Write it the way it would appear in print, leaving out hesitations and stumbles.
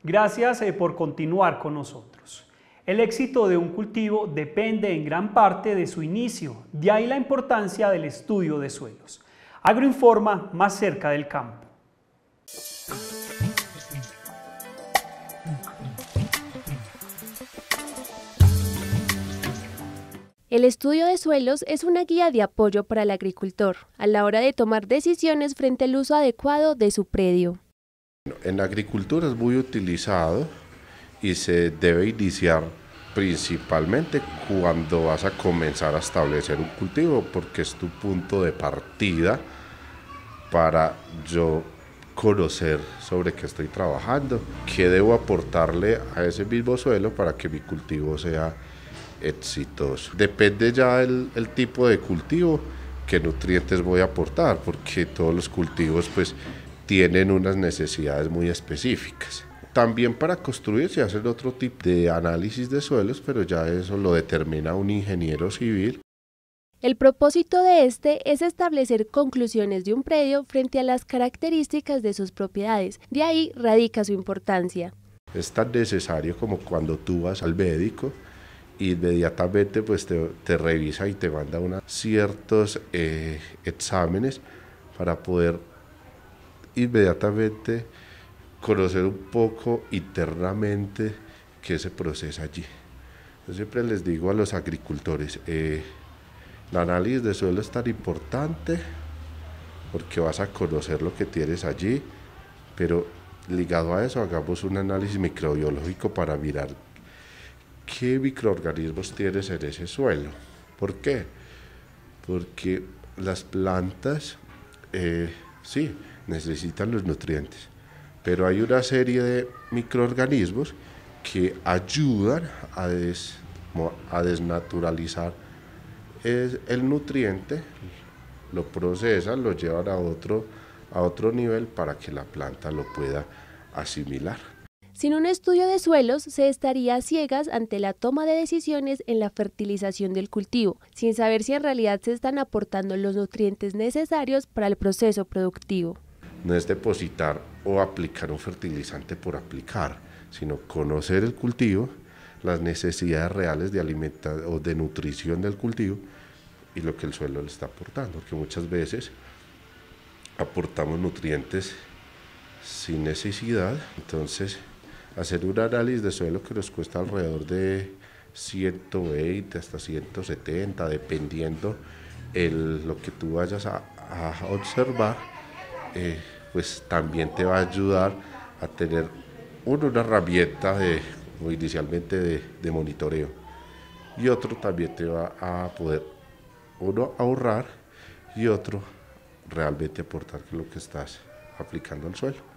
Gracias por continuar con nosotros. El éxito de un cultivo depende en gran parte de su inicio, de ahí la importancia del estudio de suelos. Agroinforma, más cerca del campo. El estudio de suelos es una guía de apoyo para el agricultor a la hora de tomar decisiones frente al uso adecuado de su predio. En la agricultura es muy utilizado y se debe iniciar principalmente cuando vas a comenzar a establecer un cultivo, porque es tu punto de partida para yo conocer sobre qué estoy trabajando, qué debo aportarle a ese mismo suelo para que mi cultivo sea exitoso. Depende ya el tipo de cultivo, qué nutrientes voy a aportar, porque todos los cultivos pues tienen unas necesidades muy específicas. También para construir se hacen otro tipo de análisis de suelos, pero ya eso lo determina un ingeniero civil. El propósito de este es establecer conclusiones de un predio frente a las características de sus propiedades, de ahí radica su importancia. Es tan necesario como cuando tú vas al médico, inmediatamente pues te revisa y te manda ciertos exámenes para poder inmediatamente conocer un poco internamente qué se procesa allí. Yo siempre les digo a los agricultores, el análisis de suelo es tan importante porque vas a conocer lo que tienes allí, pero ligado a eso hagamos un análisis microbiológico para mirar qué microorganismos tienes en ese suelo. ¿Por qué? Porque las plantas sí necesitan los nutrientes, pero hay una serie de microorganismos que ayudan a desnaturalizar el nutriente, lo procesan, lo llevan a otro nivel para que la planta lo pueda asimilar. Sin un estudio de suelos, se estaría a ciegas ante la toma de decisiones en la fertilización del cultivo, sin saber si en realidad se están aportando los nutrientes necesarios para el proceso productivo. No es depositar o aplicar un fertilizante por aplicar, sino conocer el cultivo, las necesidades reales de alimentación o de nutrición del cultivo y lo que el suelo le está aportando, porque muchas veces aportamos nutrientes sin necesidad. Entonces, hacer un análisis de suelo que nos cuesta alrededor de 120 hasta 170, dependiendo lo que tú vayas a observar, pues también te va a ayudar a tener una herramienta inicialmente de monitoreo, y otro también te va a poder ahorrar y otro realmente aportar lo que estás aplicando al suelo.